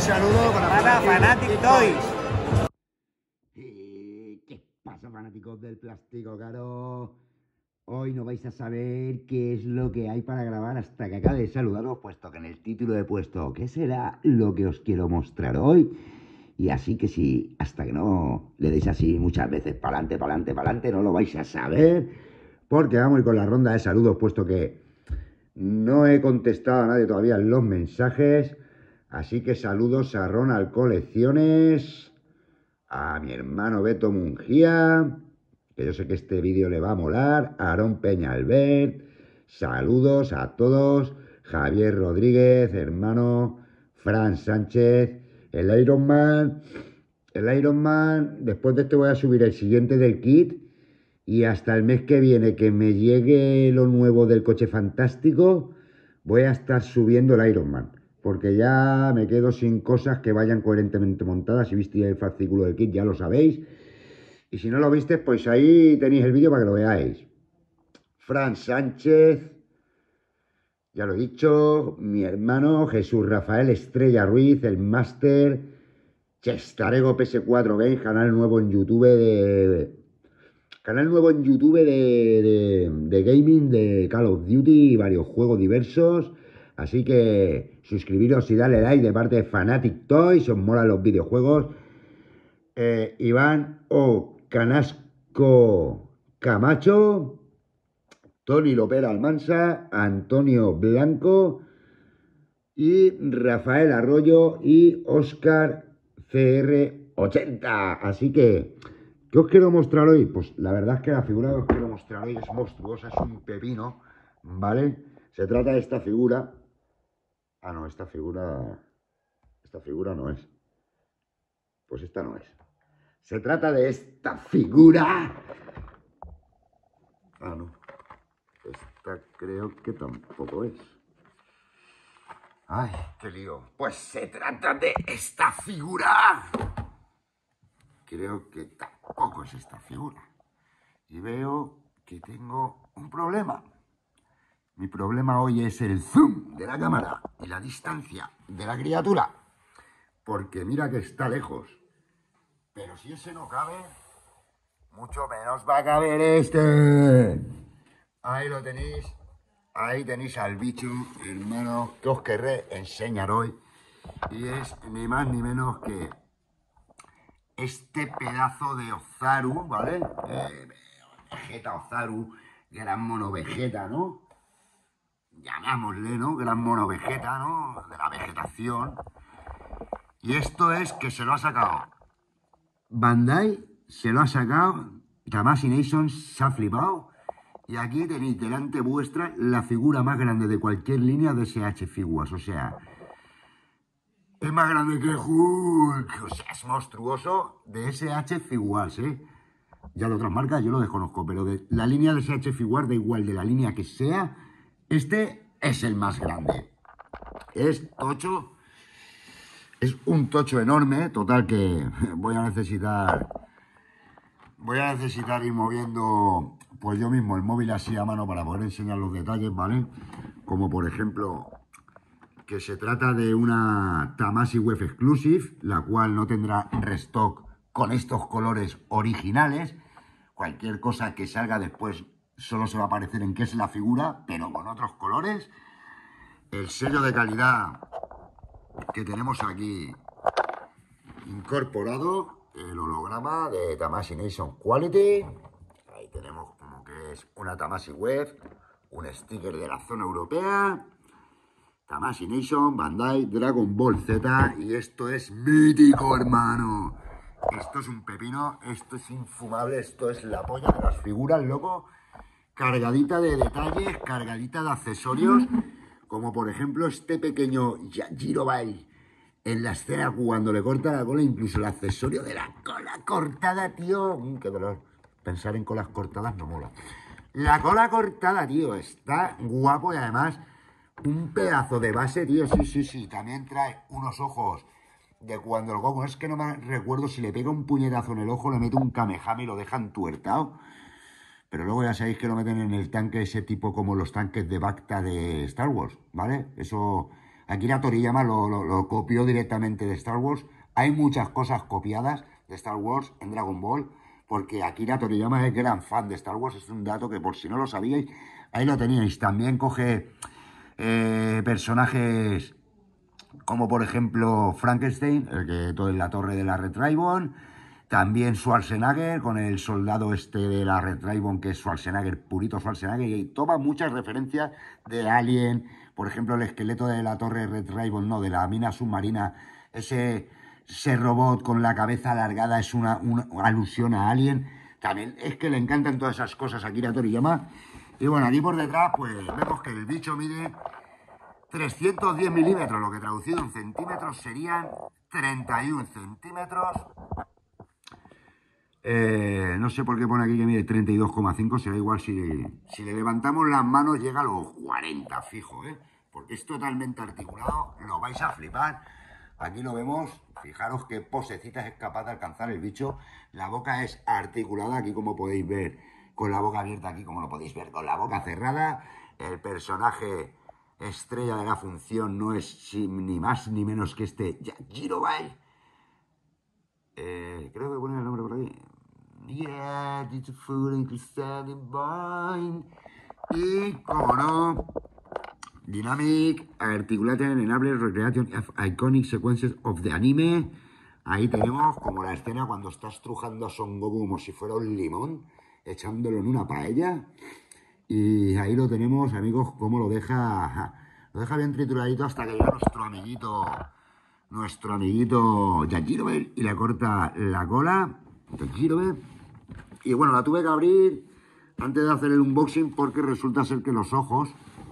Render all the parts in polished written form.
saludo para Fanatic Toys. ¿Qué pasa, fanáticos del plástico caro? Hoy no vais a saber qué es lo que hay para grabar hasta que acabe de saludaros, puesto que en el título he puesto ¿qué será lo que os quiero mostrar hoy? Y así que si hasta que no le deis así muchas veces para adelante, no lo vais a saber, porque vamos a ir con la ronda de saludos, puesto que no he contestado a nadie todavía en los mensajes. Así que saludos a Ronald Colecciones, a mi hermano Beto Mungía, que yo sé que este vídeo le va a molar, a Aarón Peñalbert, saludos a todos, Javier Rodríguez, hermano, Fran Sánchez, el Iron Man, después de este voy a subir el siguiente del kit, y hasta el mes que viene que me llegue lo nuevo del coche fantástico, voy a estar subiendo el Iron Man, porque ya me quedo sin cosas que vayan coherentemente montadas. Si visteis el fascículo del kit ya lo sabéis, y si no lo visteis, pues ahí tenéis el vídeo para que lo veáis. Fran Sánchez, ya lo he dicho, mi hermano Jesús Rafael Estrella Ruiz, el máster, Chestarego PS4 Games, canal nuevo en YouTube de gaming, de Call of Duty y varios juegos diversos. Así que suscribiros y darle like de parte de Fanatic Toys, si os molan los videojuegos. Iván O. Canasco Camacho, Tony Lopera Almansa, Antonio Blanco y Rafael Arroyo y Oscar CR80. Así que, ¿qué os quiero mostrar hoy? Pues la verdad es que la figura que os quiero mostrar hoy es monstruosa, es un pepino, ¿vale? Se trata de esta figura. Ah, no, esta figura no es. Pues esta no es. Se trata de esta figura. Ah, no. Esta creo que tampoco es. Ay, qué lío. Pues se trata de esta figura. Creo que tampoco es esta figura. Y veo que tengo un problema. Mi problema hoy es el zoom de la cámara y la distancia de la criatura. Porque mira que está lejos. Pero si ese no cabe, mucho menos va a caber este. Ahí lo tenéis. Ahí tenéis al bicho, hermano, que os querré enseñar hoy. Y es ni más ni menos que este pedazo de Ozaru, ¿vale? Vegeta Ozaru, gran mono Vegeta, ¿no? Llamémosle, ¿no? Gran mono Vegeta, ¿no? De la vegetación. Y esto es que se lo ha sacado Bandai, se lo ha sacado Tamashii Nations, se ha flipado. Y aquí tenéis delante vuestra la figura más grande de cualquier línea de SH Figuas. O sea, es más grande que Hulk. O sea, es monstruoso de SH Figuas, ¿eh? Ya de otras marcas yo lo desconozco, pero de la línea de SH Figuas, da igual de la línea que sea, este es el más grande. Es tocho. Es un tocho enorme. Total que voy a necesitar ir moviendo pues yo mismo el móvil así a mano para poder enseñar los detalles, ¿vale? Como por ejemplo que se trata de una Tamashii Wave Exclusive, la cual no tendrá restock con estos colores originales. Cualquier cosa que salga después solo se va a aparecer en qué es la figura, pero con otros colores. El sello de calidad que tenemos aquí incorporado, el holograma de Tamashii Nation Quality. Ahí tenemos como que es una Tamashii Web, un sticker de la zona europea, Tamashii Nation, Bandai, Dragon Ball Z, y esto es mítico, hermano. Esto es un pepino, esto es infumable, esto es la polla de las figuras, loco. Cargadita de detalles, cargadita de accesorios, como por ejemplo este pequeño Yajirobai en la escena cuando le corta la cola, incluso el accesorio de la cola cortada, tío. Qué dolor. Pensar en colas cortadas no mola. La cola cortada, tío, está guapo y además un pedazo de base, tío. Sí. También trae unos ojos de cuando el Goku, es que no me recuerdo si le pega un puñetazo en el ojo, le mete un Kamehame y lo deja entuertado. Pero luego ya sabéis que lo meten en el tanque ese tipo como los tanques de Bacta de Star Wars, ¿vale? Eso Akira Toriyama lo copió directamente de Star Wars. Hay muchas cosas copiadas de Star Wars en Dragon Ball, porque Akira Toriyama es gran fan de Star Wars. Es un dato que por si no lo sabíais, ahí lo teníais. También coge personajes como por ejemplo Frankenstein, el que todo en la torre de la Retrieval. También Schwarzenegger, con el soldado este de la Retrieval, que es Schwarzenegger, purito Schwarzenegger, y toma muchas referencias de Alien, por ejemplo, el esqueleto de la torre Retrieval, no, de la mina submarina, ese robot con la cabeza alargada es una alusión a Alien. También es que le encantan todas esas cosas a Akira Toriyama. Y bueno, aquí por detrás, pues vemos que el bicho mide 310 milímetros, lo que traducido en centímetros serían 31 centímetros. No sé por qué pone aquí que mide 32,5, será igual si le levantamos las manos llega a los 40, fijo, porque es totalmente articulado, lo vais a flipar. Aquí lo vemos, fijaros qué posecitas es capaz de alcanzar el bicho. La boca es articulada, aquí como podéis ver, con la boca abierta, aquí como lo podéis ver, con la boca cerrada. El personaje estrella de la función no es ni más ni menos que este Yajirobe. Creo que pone el nombre por aquí. Yeah, it's a food in Crystal Bind. Y, como no, Dynamic Articulated Enable Recreation of Iconic Sequences of the Anime. Ahí tenemos como la escena cuando está estrujando a Son Goku como si fuera un limón, echándolo en una paella. Y ahí lo tenemos, amigos, como lo deja bien trituradito hasta que llega nuestro amiguito Yajirobe y le corta la cola. Yajirobe. Y bueno, la tuve que abrir antes de hacer el unboxing porque resulta ser que esos ojos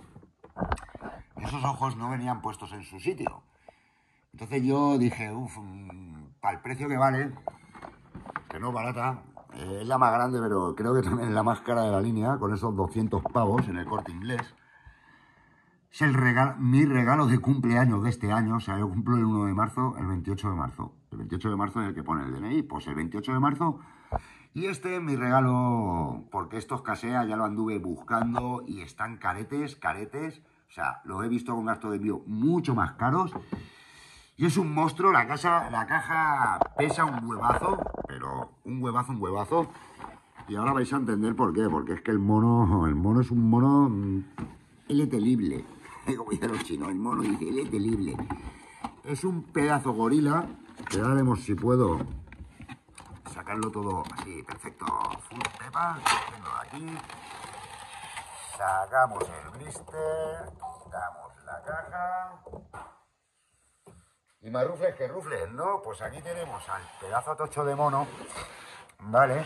no venían puestos en su sitio. Entonces yo dije, para el precio que vale, que no es barata, es la más grande, pero creo que también es la más cara de la línea, con esos 200 pavos en el Corte Inglés. Es mi regalo de cumpleaños de este año. O sea, yo cumplo el 1 de marzo, el 28 de marzo. El 28 de marzo es el que pone el DNI, pues el 28 de marzo. Y este es mi regalo, porque estos casea ya lo anduve buscando y están caretes. O sea, los he visto con gasto de envío mucho más caros. Y es un monstruo, la caja pesa un huevazo, pero un huevazo. Y ahora vais a entender por qué, porque es que el mono es un mono eletelible. Como dicen los chinos, el mono dice eletelible. Es un pedazo gorila, que ahora vemos si puedo sacarlo todo así, perfecto. Full pepa, tengo aquí. Sacamos el blister, quitamos la caja. Y más rufles que rufles, ¿no? Pues aquí tenemos al pedazo tocho de mono, ¿vale?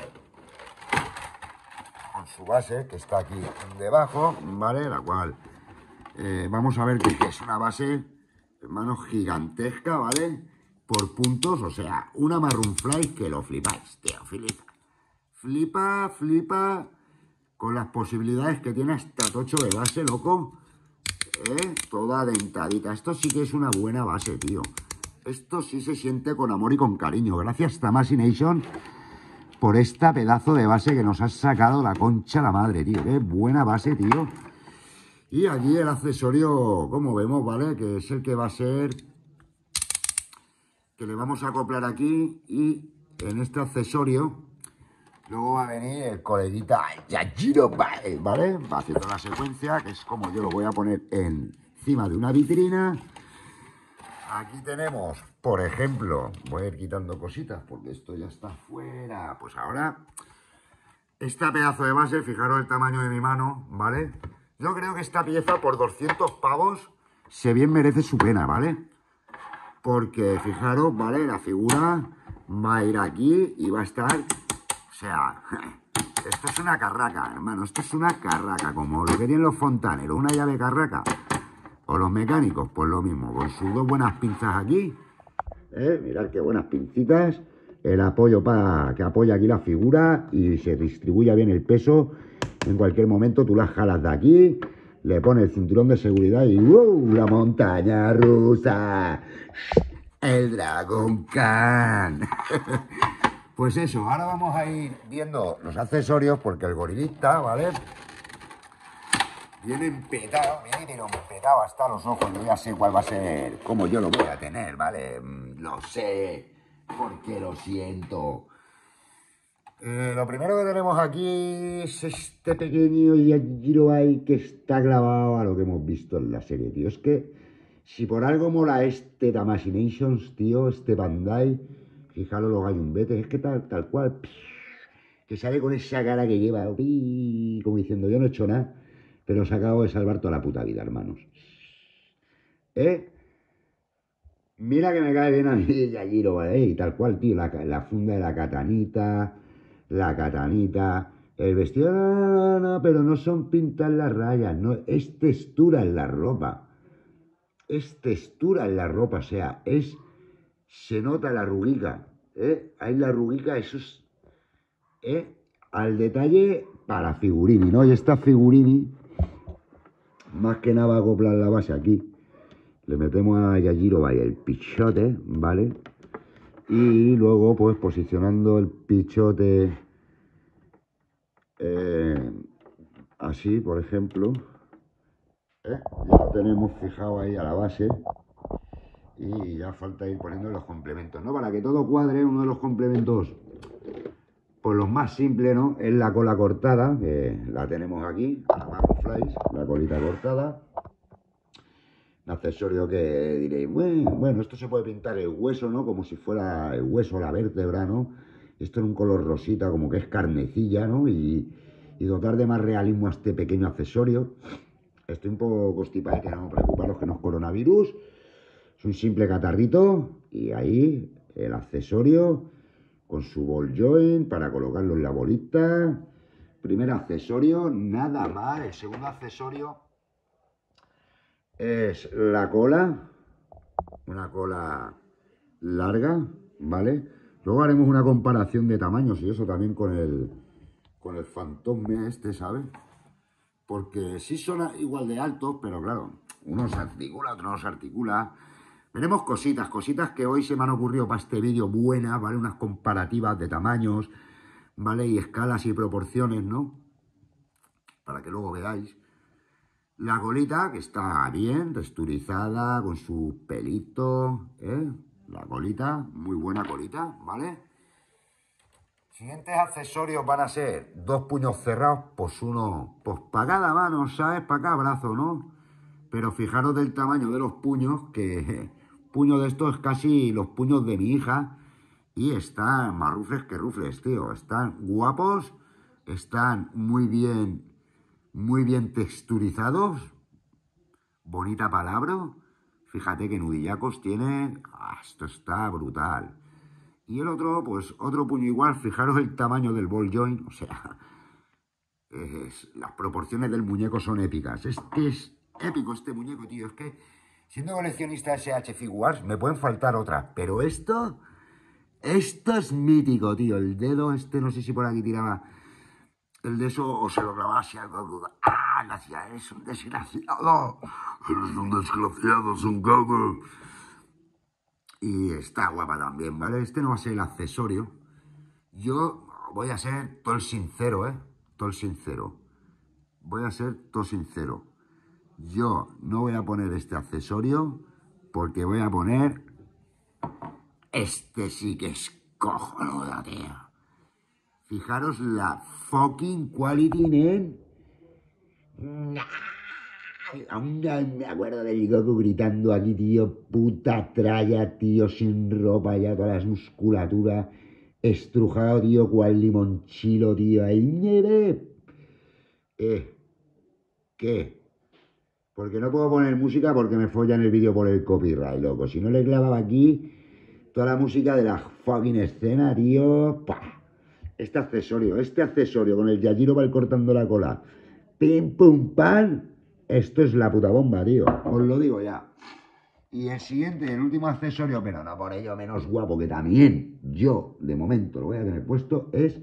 Con su base, que está aquí debajo, ¿vale? La cual vamos a ver que es una base, hermano, gigantesca, ¿vale? Por puntos, o sea, una Marroonfly que lo flipáis, tío, flipa con las posibilidades que tiene hasta tocho de base, loco. Toda dentadita. Esto sí que es una buena base, tío. Esto sí se siente con amor y con cariño. Gracias, Tamashination, por esta pedazo de base que nos has sacado la concha la madre, tío. Qué buena base, tío. Y aquí el accesorio, como vemos, ¿vale? Que es el que va a ser... que le vamos a acoplar aquí. Y en este accesorio luego va a venir el coleguita Yajirobe, ¿vale? Va haciendo la secuencia, que es como yo lo voy a poner encima de una vitrina. Aquí tenemos, por ejemplo, voy a ir quitando cositas porque esto ya está fuera. Pues ahora, esta pedazo de base, fijaros el tamaño de mi mano, ¿vale? Yo creo que esta pieza por 200 pavos se bien merece su pena, ¿vale? Porque fijaros, ¿vale? La figura va a ir aquí y va a estar... O sea, esto es una carraca, hermano. Esto es una carraca, como lo que tienen los fontaneros, una llave carraca. O los mecánicos, pues lo mismo, con sus dos buenas pinzas aquí. Mirad qué buenas pincitas. El apoyo para que apoye aquí la figura y se distribuya bien el peso. En cualquier momento tú las jalas de aquí, le pones el cinturón de seguridad y ¡wow! La montaña rusa. El Dragon Khan. Pues eso, ahora vamos a ir viendo los accesorios porque el gorilita, ¿vale? Viene empetado, viene pero empetado hasta los ojos. Yo ya sé cuál va a ser, cómo yo lo voy a tener, ¿vale? Lo sé, porque lo siento. Lo primero que tenemos aquí es este pequeño Yajirobai que está clavado a lo que hemos visto en la serie, tío. Es que si por algo mola este Tamashinations, tío, este Bandai, fijaros los gallumbetes, es que tal cual, que sale con esa cara que lleva, como diciendo, yo no he hecho nada, pero os acabo de salvar toda la puta vida, hermanos. ¿Eh? Mira que me cae bien a mí Yajiro, y tal cual, tío, la funda de la catanita, el vestido, no, pero no son pintas las rayas, no, es textura en la ropa, es textura en la ropa, o sea, se nota la arruguica, ahí la arruguica, eso es, al detalle para figurini, ¿no? Y esta figurini, más que nada va a acoplar la base aquí. Le metemos a Yajirobai el pichote, ¿vale? Y luego, pues, posicionando el pichote así, por ejemplo. Ya lo tenemos fijado ahí a la base. Y ya falta ir poniendo los complementos, ¿no? Para que todo cuadre, uno de los complementos, pues los más simples, ¿no? Es la cola cortada, que la tenemos aquí, la Marronflies, la colita cortada. Un accesorio que diréis, bueno, esto se puede pintar el hueso, ¿no? Como si fuera el hueso, la vértebra, ¿no? Esto en un color rosita, como que es carnecilla, ¿no? Y dotar de más realismo a este pequeño accesorio. Estoy un poco constipado, que no preocuparos que no es coronavirus. Es un simple catarrito y ahí el accesorio con su ball joint para colocarlo en la bolita. Primer accesorio, nada mal. El segundo accesorio es la cola, una cola larga, ¿vale? Luego haremos una comparación de tamaños y eso también con el Phantom este, ¿sabes? Porque sí son igual de altos, pero claro, uno se articula, otro no se articula. Veremos cositas que hoy se me han ocurrido para este vídeo buenas, ¿vale? Unas comparativas de tamaños, ¿vale? Y escalas y proporciones, ¿no? Para que luego veáis. La colita, que está bien, texturizada, con su pelito, ¿eh? La colita, muy buena colita, ¿vale? Siguientes accesorios van a ser dos puños cerrados, pues uno, pues para cada mano, ¿sabes? Para cada brazo, ¿no? Pero fijaros del tamaño de los puños, que puño de estos es casi los puños de mi hija, y están más rufles que rufles, tío. Están guapos, están muy bien texturizados. Bonita palabra. Fíjate que nudillacos tienen. Esto está brutal. Y el otro, pues otro puño igual. Fijaros el tamaño del ball joint. O sea, las proporciones del muñeco son épicas. Este es épico, este muñeco, tío. Es que siendo coleccionista de SH Figures me pueden faltar otras. Pero esto es mítico, tío. El dedo, no sé si por aquí tiraba el de eso o se lo clavaba así algo. No hacía eso, un desgraciado. Eres un desgraciado, es un cabrón. Y está guapa también, ¿vale? Este no va a ser el accesorio. Yo voy a ser todo el sincero, ¿eh? Todo el sincero. Voy a ser todo sincero. Yo no voy a poner este accesorio porque voy a poner este sí que es cojonuda, tío. Fijaros la fucking quality, nen. Aún me acuerdo de Goku gritando aquí, tío, puta tralla, tío, sin ropa ya, todas las musculaturas, estrujado, tío, cual limonchilo, tío, ahí, nieve. ¿Qué? Porque no puedo poner música porque me follan el vídeo por el copyright, loco. Si no le clavaba aquí toda la música de la fucking escena, tío, ¡pah! Este accesorio con el Yajiro va cortando la cola. Pim, pum, pam. Esto es la puta bomba, tío. Os lo digo ya. Y el siguiente, el último accesorio, pero no por ello menos guapo, que también yo, de momento, lo voy a tener puesto, es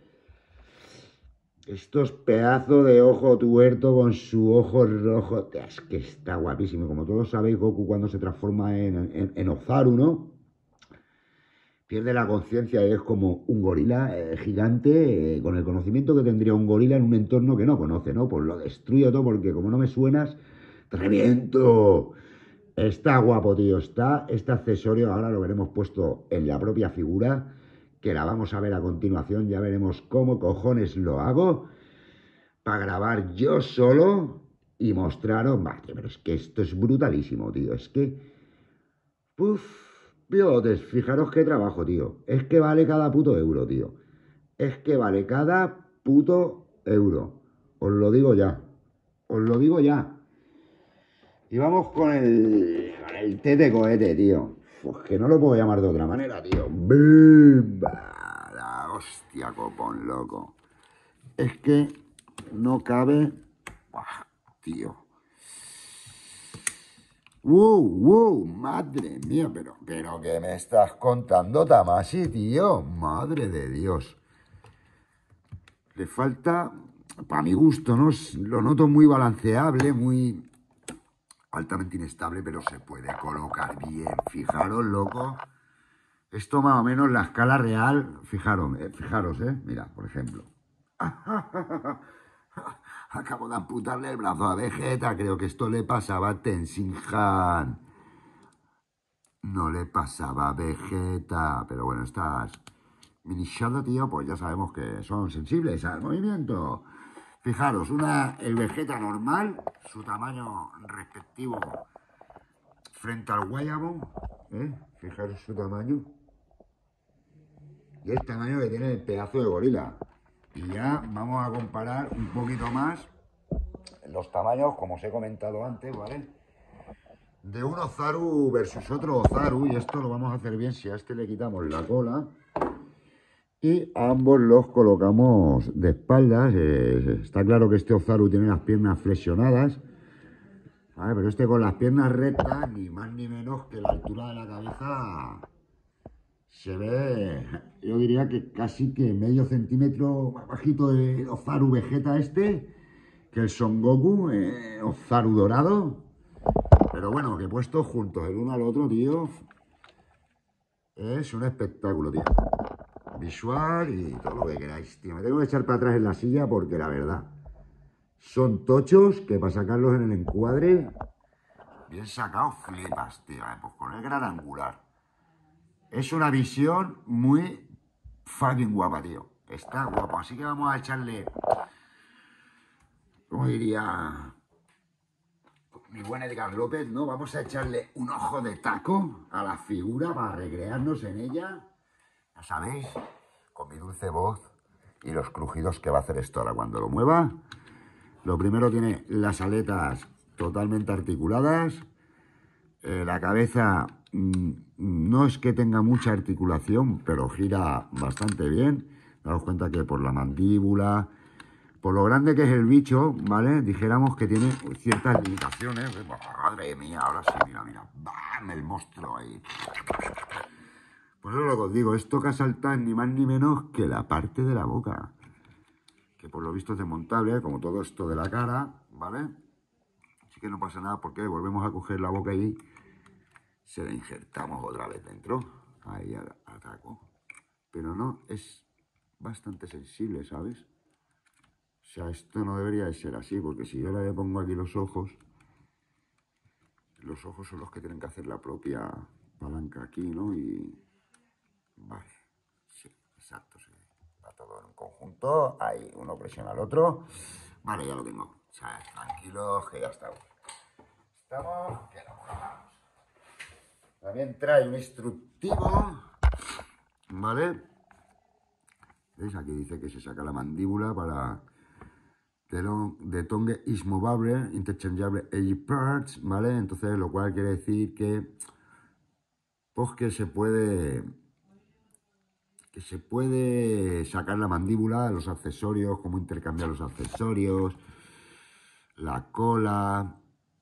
estos pedazos de ojo tuerto con su ojo rojo. Es que está guapísimo. Como todos sabéis, Goku cuando se transforma en Ozaru, ¿no? pierde la conciencia y es como un gorila gigante, con el conocimiento que tendría un gorila en un entorno que no conoce, ¿no? Pues lo destruyo todo porque como no me suenas, te reviento. Está guapo, tío, está este accesorio, ahora lo veremos puesto en la propia figura, que la vamos a ver a continuación, ya veremos cómo cojones lo hago para grabar yo solo y mostraros, madre, pero es que esto es brutalísimo, tío, es que, puf, pilotes, fijaros qué trabajo, tío, es que vale cada puto euro, tío, es que vale cada puto euro, os lo digo ya, os lo digo ya. Y vamos con el tete cohete, tío. Pues que no lo puedo llamar de otra manera, tío. ¡Bimba! La hostia, copón, loco. Es que no cabe... ¡Buah, tío! ¡Wow! ¡Madre mía! Pero ¿qué me estás contando, Tamasi, tío? ¡Madre de Dios! Le falta, para mi gusto, ¿no? Lo noto muy balanceable, muy... altamente inestable, pero se puede colocar bien. Fijaros, loco. Esto más o menos la escala real. Fijaros, mira, por ejemplo. Acabo de amputarle el brazo a Vegeta. Creo que esto le pasaba a Tenshinhan. No le pasaba a Vegeta. Pero bueno, estas mini Shadow, tío, pues ya sabemos que son sensibles al movimiento. Fijaros, el Vegeta normal, su tamaño respectivo frente al Guayabo, fijaros su tamaño. Y el tamaño que tiene el pedazo de gorila. Y ya vamos a comparar un poquito más los tamaños, como os he comentado antes, ¿vale? De un Ozaru versus otro Ozaru, y esto lo vamos a hacer bien si a este le quitamos la cola. Y ambos los colocamos de espaldas. Está claro que este Ozaru tiene las piernas flexionadas, ¿vale? Pero este con las piernas rectas, ni más ni menos que la altura de la cabeza se ve, yo diría que casi que medio centímetro más bajito de Ozaru Vegeta este, que el Son Goku, Ozaru dorado. Pero bueno, que puestos juntos el uno al otro, tío, es un espectáculo, tío. Visual y todo lo que queráis, tío. Me tengo que echar para atrás en la silla porque la verdad son tochos que para sacarlos en el encuadre bien sacados flipas, tío. Pues con el gran angular es una visión muy fucking guapa, tío. Está guapo, así que vamos a echarle, ¿cómo diría mi buen Edgar López, no? Vamos a echarle un ojo de taco a la figura para recrearnos en ella. Ya sabéis, con mi dulce voz y los crujidos que va a hacer esto ahora cuando lo mueva. Lo primero, tiene las aletas totalmente articuladas. La cabeza no es que tenga mucha articulación, pero gira bastante bien. Daos cuenta que por la mandíbula, por lo grande que es el bicho, ¿vale? Dijéramos que tiene ciertas limitaciones. Madre mía, ahora sí, mira. ¡Bam! El monstruo ahí. Pues eso es lo que os digo, esto que salta ni más ni menos que la parte de la boca, que por lo visto es desmontable, como todo esto de la cara, ¿vale? Así que no pasa nada porque volvemos a coger la boca y se la injertamos otra vez dentro. Ahí ataco. Pero no, es bastante sensible, ¿sabes? O sea, esto no debería de ser así, porque si yo le pongo aquí los ojos son los que tienen que hacer la propia palanca aquí, ¿no? Y... vale, sí, exacto, sí. Va todo en un conjunto, ahí uno presiona al otro. Vale, ya lo tengo. O sea, tranquilos, que ya estamos. Estamos, que nos colocamos. También trae un instructivo, ¿vale? ¿Veis? Aquí dice que se saca la mandíbula para... The tongue is movable, interchangeable edge parts, ¿vale? Entonces, lo cual quiere decir que... pues que se puede sacar la mandíbula, los accesorios, cómo intercambiar los accesorios, la cola,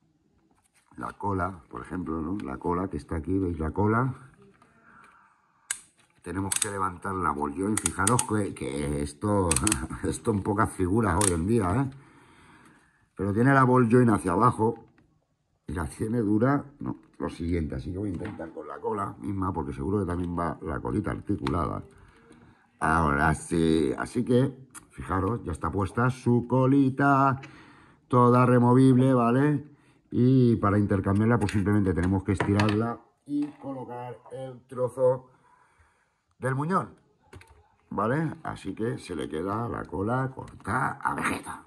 por ejemplo, ¿no? La cola que está aquí, ¿veis la cola? Tenemos que levantar la ball joint. Fijaros que esto en pocas figuras hoy en día, ¿eh? Pero tiene la ball joint hacia abajo, y la tiene dura, no, lo siguiente. Así que voy a intentar con la cola misma, porque seguro que también va la colita articulada. Ahora sí, así que, fijaros, ya está puesta su colita, toda removible, ¿vale? Y para intercambiarla, pues simplemente tenemos que estirarla y colocar el trozo del muñón, ¿vale? Así que se le queda la cola cortada a Vegeta.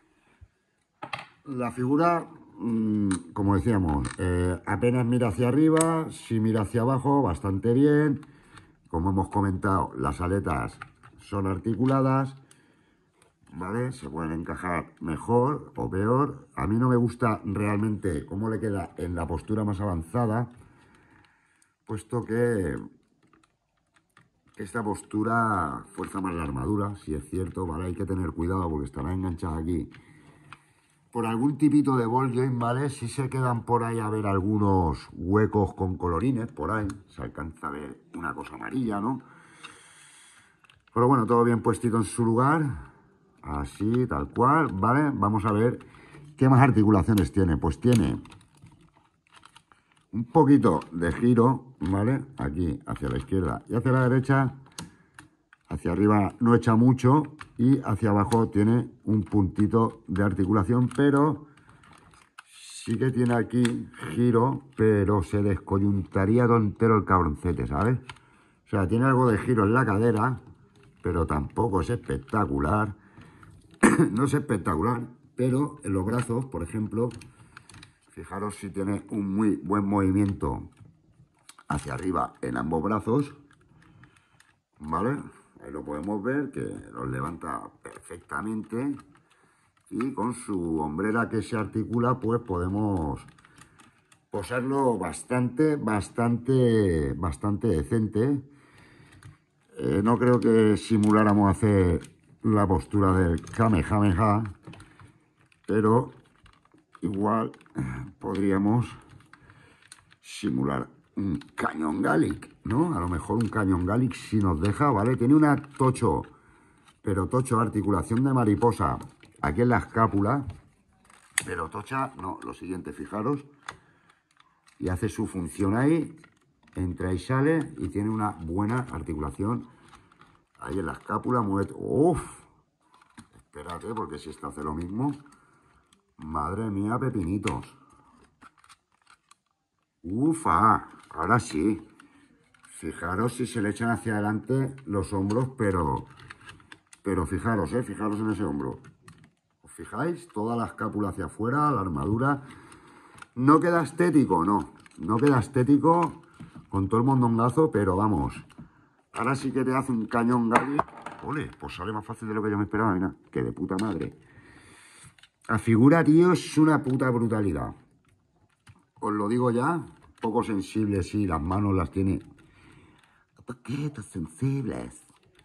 La figura, como decíamos, apenas mira hacia arriba, si mira hacia abajo, bastante bien. Como hemos comentado, las aletas son articuladas, ¿vale? Se pueden encajar mejor o peor. A mí no me gusta realmente cómo le queda en la postura más avanzada, puesto que esta postura fuerza más la armadura, si es cierto, ¿vale? Hay que tener cuidado porque estará enganchada aquí por algún tipito de ball joint, ¿vale? Si se quedan por ahí a ver algunos huecos con colorines, por ahí se alcanza a ver una cosa amarilla, ¿no? Pero bueno, todo bien puestito en su lugar, así, tal cual, ¿vale? Vamos a ver qué más articulaciones tiene. Pues tiene un poquito de giro, ¿vale? Aquí, hacia la izquierda y hacia la derecha. Hacia arriba no echa mucho y hacia abajo tiene un puntito de articulación, pero sí que tiene aquí giro, pero se descoyuntaría entero el cabroncete, ¿sabes? O sea, tiene algo de giro en la cadera, pero tampoco es espectacular. No es espectacular, pero en los brazos, por ejemplo, fijaros si tiene un muy buen movimiento hacia arriba en ambos brazos, ¿vale? Ahí lo podemos ver, que los levanta perfectamente. Y con su hombrera que se articula, pues podemos posarlo bastante decente. No creo que simuláramos hacer la postura del Kamehameha, pero igual podríamos simular un cañón Gallic, ¿no? A lo mejor un cañón Gallic si nos deja, ¿vale? Tiene una tocho, pero tocho articulación de mariposa aquí en la escápula, pero tocha, no, lo siguiente, fijaros, y hace su función ahí, entra y sale, y tiene una buena articulación ahí en la escápula, mueve, uff, espérate, porque si esta hace lo mismo, madre mía, pepinitos, ufa, ahora sí. Fijaros si se le echan hacia adelante los hombros, pero fijaros, fijaros en ese hombro. ¿Os fijáis? Toda la escápula hacia afuera, la armadura. No queda estético, no queda estético con todo el mondongazo, pero vamos. Ahora sí que te hace un cañón Gali. Ole, pues sale más fácil de lo que yo me esperaba, mira, que de puta madre. La figura, tío, es una puta brutalidad. Os lo digo ya, poco sensible, sí, las manos las tiene un poquito sensibles.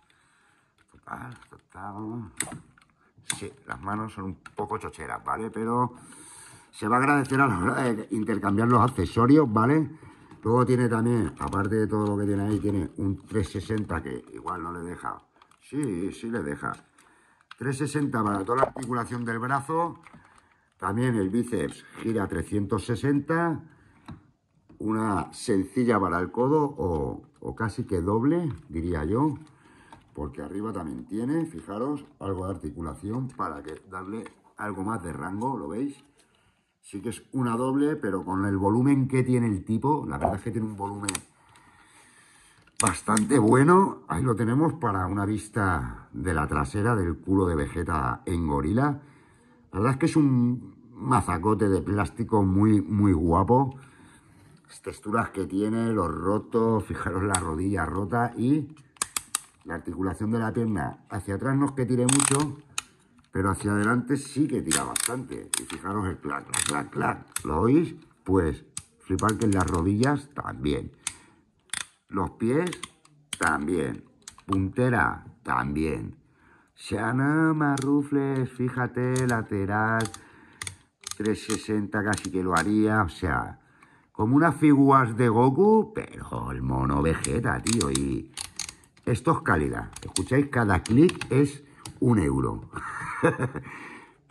Total. Sí, las manos son un poco chocheras, ¿vale? Pero se va a agradecer a la hora de intercambiar los accesorios, ¿vale? Luego tiene también, aparte de todo lo que tiene ahí, tiene un 360 que igual no le deja. Sí, sí le deja. 360 para toda la articulación del brazo. También el bíceps gira 360. Una sencilla para el codo o casi que doble, diría yo. Porque arriba también tiene, fijaros, algo de articulación para que darle algo más de rango, ¿lo veis? Sí que es una doble, pero con el volumen que tiene el tipo, la verdad es que tiene un volumen bastante bueno. Ahí lo tenemos para una vista de la trasera del culo de Vegeta en gorila. La verdad es que es un mazacote de plástico muy, muy guapo. Las texturas que tiene, los rotos, fijaros la rodilla rota y la articulación de la pierna hacia atrás no es que tire mucho, pero hacia adelante sí que tira bastante. Y fijaros el clac, clac, clac, clac. ¿Lo oís? Pues flipar que en las rodillas también. Los pies también. Puntera también. Shana rufles, fíjate, lateral. 360 casi que lo haría. O sea, como unas figuras de Goku, pero el mono Vegeta, tío. Y esto es calidad. ¿Escucháis? Cada clic es 1 euro.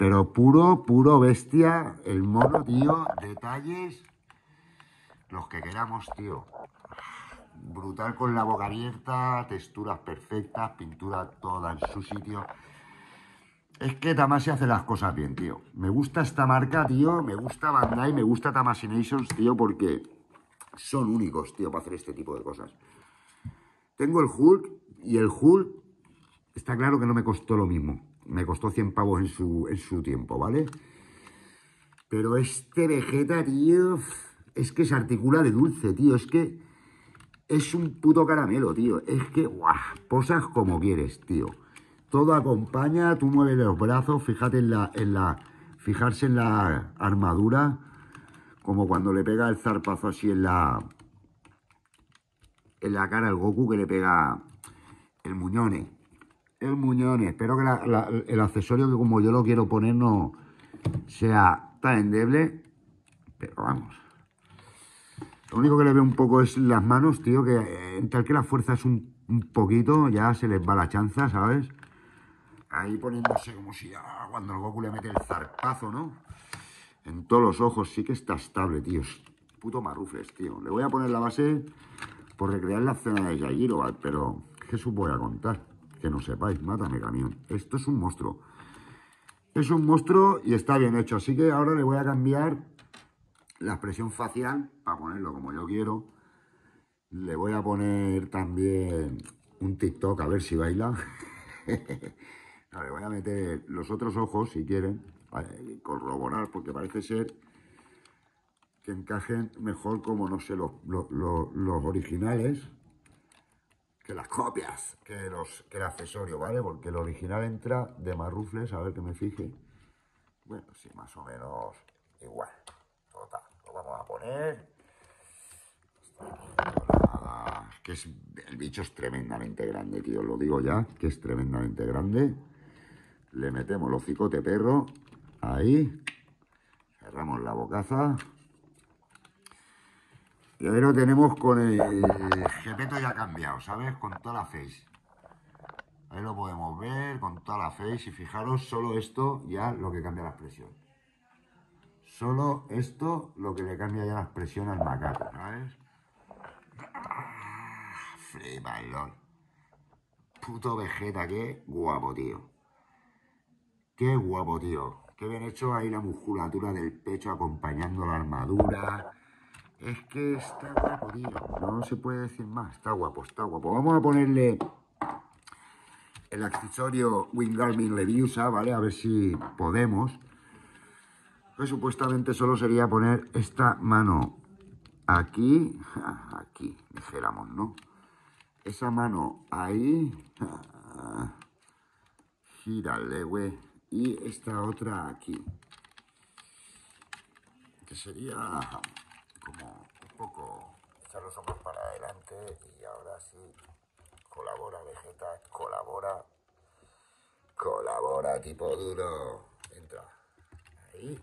Pero puro bestia, el mono, tío. Detalles, los que queramos, tío. Brutal con la boca abierta, texturas perfectas, pintura toda en su sitio. Es que Tamashii hace las cosas bien, tío. Me gusta esta marca, tío. Me gusta Bandai, me gusta Tamashii Nations, tío, porque son únicos, tío, para hacer este tipo de cosas. Tengo el Hulk y el Hulk está claro que no me costó lo mismo. Me costó 100 pavos en su tiempo, ¿vale? Pero este Vegeta, tío, es que se articula de dulce, tío. Es que es un puto caramelo, tío. Es que, guau, posas como quieres, tío. Todo acompaña, tú mueves los brazos, fíjate fijarse en la armadura, como cuando le pega el zarpazo así en la cara al Goku, que le pega el muñone. El muñone. Espero que el accesorio, que como yo lo quiero poner, no sea tan endeble, pero vamos. Lo único que le veo un poco es las manos, tío, que tal que la fuerza es un poquito, ya se les va la chanza, ¿sabes? Ahí poniéndose como si cuando el Goku le mete el zarpazo, ¿no? En todos los ojos, sí que está estable, tío. Es puto marufles, tío. Le voy a poner la base por recrear la escena de Yairo, ¿vale? Pero ¿qué os voy a contar? Que no sepáis, mátame camión. Esto es un monstruo. Es un monstruo y está bien hecho. Así que ahora le voy a cambiar la expresión facial para ponerlo como yo quiero. Le voy a poner también un TikTok a ver si baila. No, le voy a meter los otros ojos si quieren, para corroborar, porque parece ser que encajen mejor como, no sé, los originales que las copias, que el accesorio, ¿vale? Porque el original entra de marrufles, a ver que me fije. Bueno, sí, más o menos igual. Total, lo vamos a poner. Nada, es que el bicho es tremendamente grande, tío. Lo digo ya, que es tremendamente grande. Le metemos el hocicote perro. Ahí. Cerramos la bocaza. Y ahí lo tenemos con el Gepeto ya cambiado, ¿sabes? Con toda la face. Ahí lo podemos ver con toda la face. Y fijaros, solo esto ya lo que cambia la expresión. Solo esto lo que le cambia ya la expresión al macaco, ¿sabes? Flipa el LOL. Puto Vegeta, qué guapo, tío. Qué guapo, tío. Qué bien hecho ahí la musculatura del pecho acompañando la armadura. Es que está guapo, tío. No se puede decir más. Está guapo, está guapo. Vamos a ponerle el accesorio Wingarmin Leviosa, ¿vale? A ver si podemos. Pues supuestamente solo sería poner esta mano aquí. Aquí, dijéramos, ¿no? Esa mano ahí. Gírale, güey. Y esta otra aquí. Que sería como un poco echar los hombros para adelante. Y ahora sí, colabora Vegeta, colabora. Colabora, tipo duro. Entra. Ahí.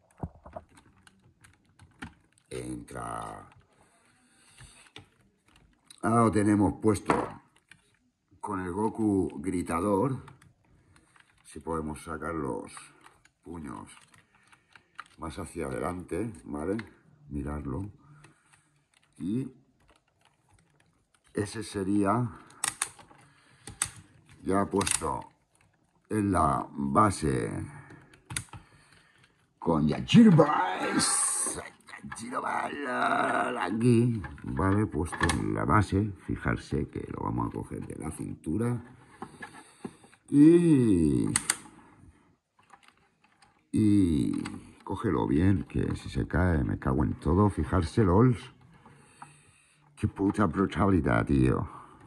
Entra. Ahora lo tenemos puesto con el Goku gritador. Si podemos sacar los puños más hacia adelante, ¿vale? Mirarlo. Y ese sería ya puesto en la base con Yajirobe aquí, ¿vale? Puesto en la base. Fijarse que lo vamos a coger de la cintura. Y cógelo bien, que si se cae me cago en todo. Fijarse, LOLs. Qué puta brutalidad, tío.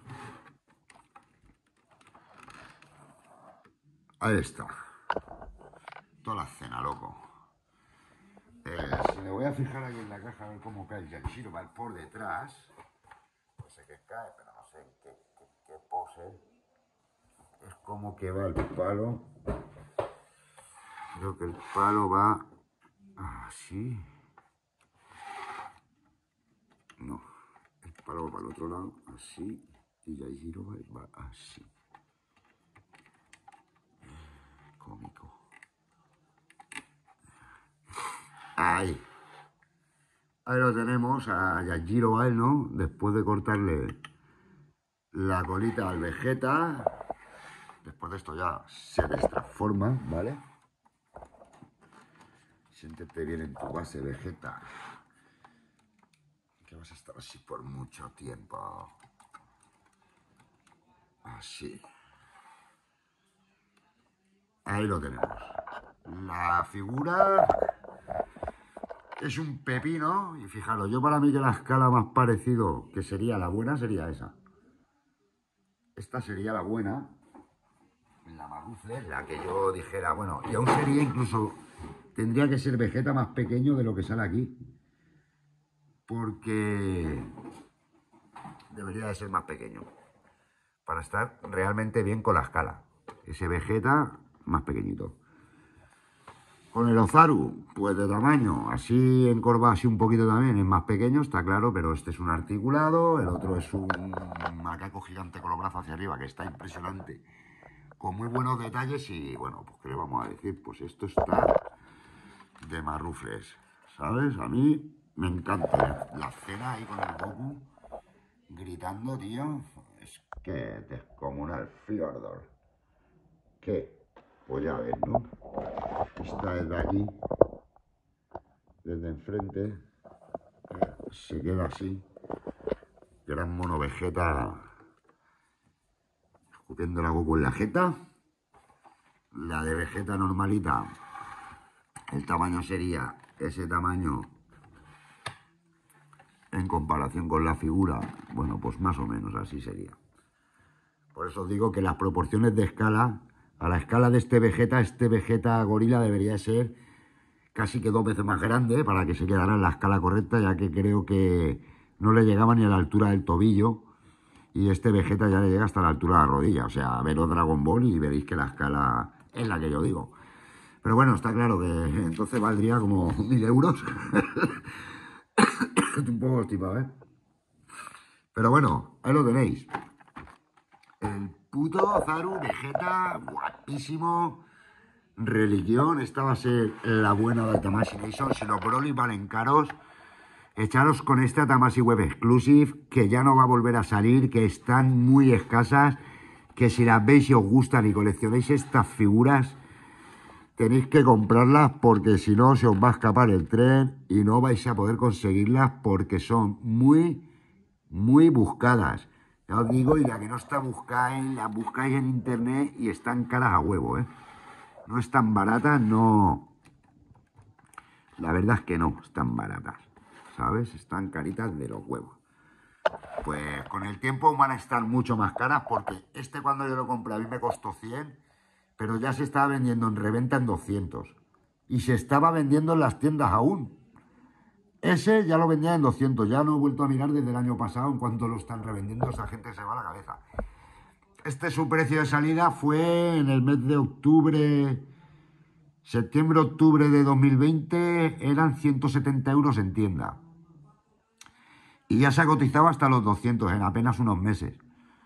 Ahí está. Toda la escena, loco. Si me voy a fijar aquí en la caja a ver cómo cae Yajirobe por detrás. No sé qué cae, pero no sé qué pose. Es como que va el palo. Creo que el palo va así. No, el palo va para el otro lado, así. Y Yajirobe va así. Cómico. Ahí. Ahí lo tenemos a Yajiro a él, ¿no? Después de cortarle la colita al Vegeta. Después de esto ya se destransforma, ¿vale? Siéntete bien en tu base, Vegeta. Que vas a estar así por mucho tiempo. Así. Ahí lo tenemos. La figura es un pepino. Y fijaros, yo para mí que la escala más parecido que sería la buena sería esa. Esta sería la buena. La Marufle, la que yo dijera, bueno, y aún sería incluso, tendría que ser Vegeta más pequeño de lo que sale aquí. Porque debería de ser más pequeño. Para estar realmente bien con la escala. Ese Vegeta más pequeñito. Con el Ozaru, pues de tamaño, así encorvado así un poquito también, es más pequeño, está claro, pero este es un articulado, el otro es un macaco gigante con los brazos hacia arriba, que está impresionante, con muy buenos detalles y, bueno, pues ¿qué le vamos a decir? Pues esto está de marrufles, ¿sabes? A mí me encanta la escena ahí con el Goku gritando, tío, es que descomunal, Fjordor. ¿Qué? Pues ya ves, ¿no? Esta desde aquí, desde enfrente, se queda así. Gran mono Vegeta escupiendo la Goku en la jeta. La de Vegeta normalita, el tamaño sería ese tamaño en comparación con la figura. Bueno, pues más o menos así sería. Por eso os digo que las proporciones de escala, a la escala de este Vegeta gorila debería ser casi que 2 veces más grande para que se quedara en la escala correcta, ya que creo que no le llegaba ni a la altura del tobillo y este Vegeta ya le llega hasta la altura de la rodilla. O sea, veros Dragon Ball y veréis que la escala es la que yo digo. Pero bueno, está claro que entonces valdría como 1000 euros. Un poco estimado, ¿eh? Pero bueno, ahí lo tenéis. El puto Zaru Vegeta, guapísimo. Religión, esta va a ser la buena de Tamashii Nation. Si los Broly valen caros, echaros con esta Tamashii Web Exclusive, que ya no va a volver a salir, que están muy escasas, que si las veis y os gustan y coleccionáis estas figuras, tenéis que comprarlas porque si no se os va a escapar el tren y no vais a poder conseguirlas porque son muy, muy buscadas. Ya os digo, y la que no está buscáis, la buscáis en internet y están caras a huevo, ¿eh? No están baratas, no. La verdad es que no están baratas, ¿sabes? Están caritas de los huevos. Pues con el tiempo van a estar mucho más caras porque este cuando yo lo compré a mí me costó 100, pero ya se estaba vendiendo en reventa en 200. Y se estaba vendiendo en las tiendas aún. Ese ya lo vendía en 200, ya no he vuelto a mirar desde el año pasado en cuanto lo están revendiendo, esa gente se va a la cabeza. Su precio de salida fue en el mes de octubre, septiembre-octubre de 2020, eran 170 euros en tienda. Y ya se ha cotizado hasta los 200 en apenas unos meses.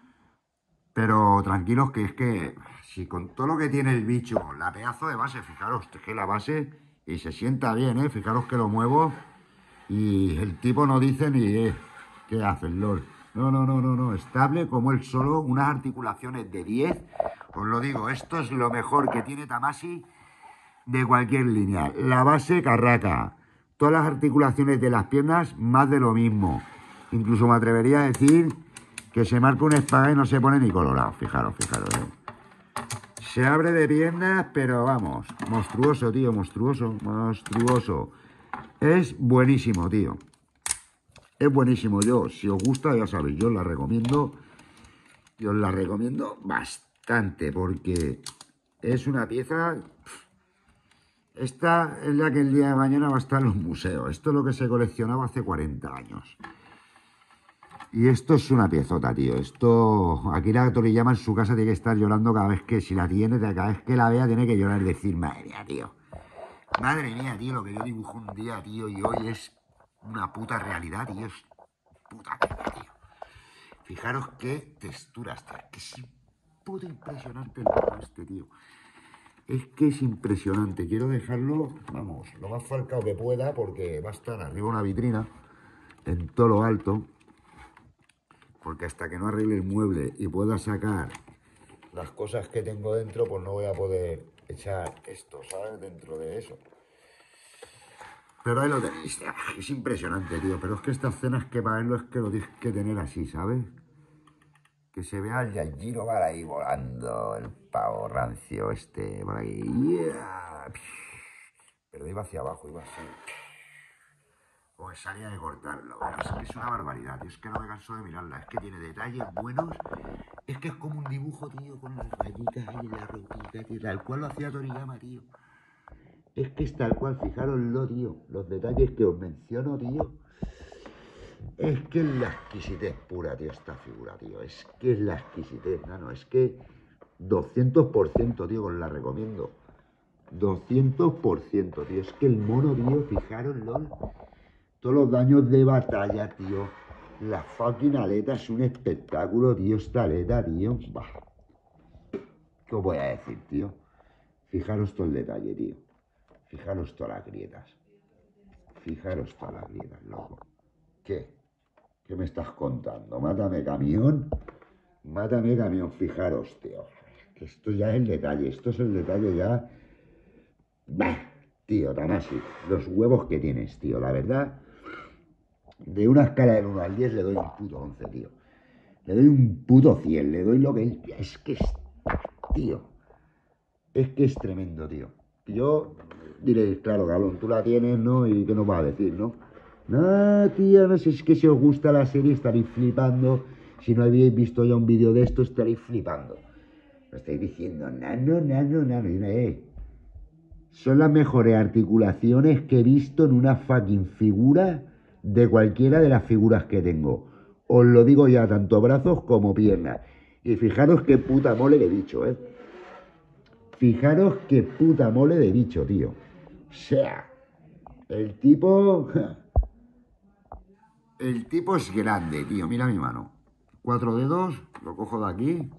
Pero tranquilos que es que si con todo lo que tiene el bicho, la pedazo de base, fijaros, teje la base y se sienta bien, ¿eh? Fijaros que lo muevo y el tipo no dice ni, ¿qué hace el Lord? No, estable como él solo, unas articulaciones de 10. Os lo digo, esto es lo mejor que tiene Tamashii de cualquier línea. La base carraca, todas las articulaciones de las piernas, más de lo mismo. Incluso me atrevería a decir que se marca un espaguet y no se pone ni colorado. Fijaros, ¿eh? Se abre de piernas, pero vamos, monstruoso, tío, monstruoso. Es buenísimo, tío. Es buenísimo. Yo, si os gusta, ya sabéis, yo os la recomiendo. Yo os la recomiendo bastante porque es una pieza. Esta es la que el día de mañana va a estar en los museos. Esto es lo que se coleccionaba hace 40 años. Y esto es una piezota, tío. Esto, Akira Toriyama en su casa tiene que estar llorando cada vez que, si la tiene, cada vez que la vea, tiene que llorar y decir, madre mía, tío. Madre mía, tío, lo que yo dibujo un día, tío, y hoy es una puta realidad, tío. Es puta mierda, tío. Fijaros qué texturas, tío. Que es puto impresionante el mono este, tío. Es que es impresionante. Quiero dejarlo, vamos, lo más falcao que pueda porque va a estar arriba una vitrina en todo lo alto. Porque hasta que no arregle el mueble y pueda sacar las cosas que tengo dentro, pues no voy a poder echar esto, ¿sabes? Dentro de eso. Pero ahí lo tenéis. Es impresionante, tío. Pero es que estas cenas que para verlo es que lo tienes que tener así, ¿sabes? Que se vea el Yanjiro por ahí volando, el pavo rancio este por ahí. Yeah. Pero iba hacia abajo, iba así. Pues salía de cortarlo. Es que es una barbaridad, tío. Es que no me canso de mirarla. Es que tiene detalles buenos. Es que es como un dibujo, tío, con las rayitas ahí en la rotita, tío. Tal cual lo hacía Toriyama, tío. Es que es tal cual, fijaroslo, tío. Los detalles que os menciono, tío. Es que es la exquisitez pura, tío, esta figura, tío. Es que es la exquisitez, nano. Es que 200%, tío, os la recomiendo. 200%, tío. Es que el mono, tío, fijaroslo. Todos los daños de batalla, tío. La fucking aleta es un espectáculo, tío. Esta aleta, tío. Bah. ¿Qué os voy a decir, tío? Fijaros todo el detalle, tío. Fijaros todas las grietas. Fijaros todas las grietas, loco. ¿Qué? ¿Qué me estás contando? Mátame, camión. Mátame, camión. Fijaros, tío. Que esto ya es el detalle. Esto es el detalle ya. Bah, tío, Tamasi. Los huevos que tienes, tío. La verdad, de una escala del 1 al 10 le doy un puto 11, tío. Le doy un puto 100. Le doy lo que... Es que es... Tío. Es que es tremendo, tío. Yo diréis, claro, cabrón, tú la tienes, ¿no? ¿Y qué nos vas a decir, no? No, tío, no sé, es que si os gusta la serie estaréis flipando. Si no habéis visto ya un vídeo de esto, estaréis flipando. Lo estáis diciendo, nano. Son las mejores articulaciones que he visto en una fucking figura de cualquiera de las figuras que tengo. Os lo digo ya, tanto brazos como piernas. Y fijaros qué puta mole de bicho, ¿eh? Fijaros qué puta mole de bicho, tío. O sea, el tipo... El tipo es grande, tío. Mira mi mano. 4 dedos, lo cojo de aquí.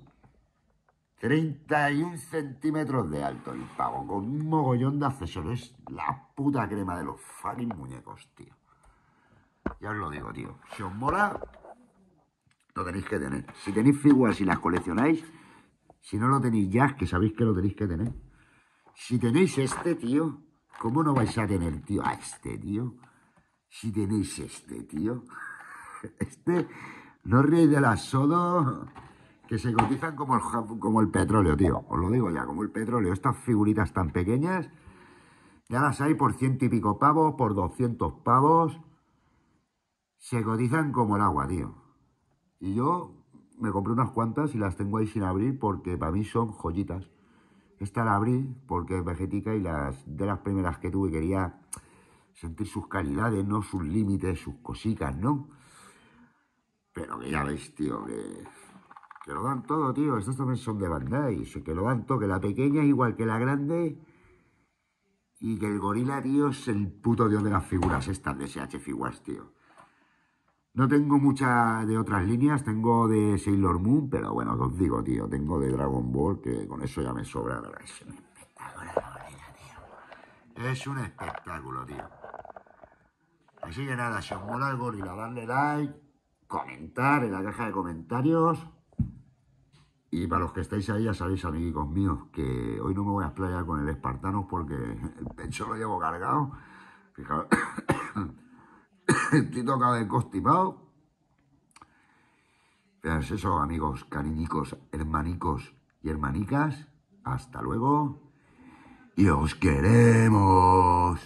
31 centímetros de alto el pavo, con un mogollón de accesorios. Es la puta crema de los fucking muñecos, tío. Ya os lo digo, tío. Si os mola, lo tenéis que tener. Si tenéis figuras y las coleccionáis, si no lo tenéis ya, es que sabéis que lo tenéis que tener. Si tenéis este, tío, ¿cómo no vais a tener, tío, a este, tío? Si tenéis este, tío. Este, no os reís de las sodo, que se cotizan como el petróleo, tío. Os lo digo ya, como el petróleo. Estas figuritas tan pequeñas, ya las hay por 100 y pico pavos, por 200 pavos. Se cotizan como el agua, tío. Y yo me compré unas cuantas y las tengo ahí sin abrir porque para mí son joyitas. Esta la abrí porque es vegetica y de las primeras que tuve quería sentir sus calidades, ¿no? Sus límites, sus cositas, ¿no? Pero que ya veis, tío, que lo dan todo, tío. Estas también son de Bandai, que lo dan todo, que la pequeña es igual que la grande y que el gorila, tío, es el puto dios de las figuras estas de SH Figuarts, tío. No tengo muchas de otras líneas, tengo de Sailor Moon, pero bueno, os digo, tío, tengo de Dragon Ball, que con eso ya me sobra, la verdad. Es un espectáculo, tío. Es un espectáculo, tío. Así que nada, si os mola el gorila, darle like, comentar en la caja de comentarios. Y para los que estáis ahí, ya sabéis, amiguitos míos, que hoy no me voy a explayar con el Espartanos porque el pecho lo llevo cargado. Fijaos, estoy tocado de constipado. Pero es eso, amigos, cariñicos, hermanicos y hermanicas. Hasta luego. Y os queremos.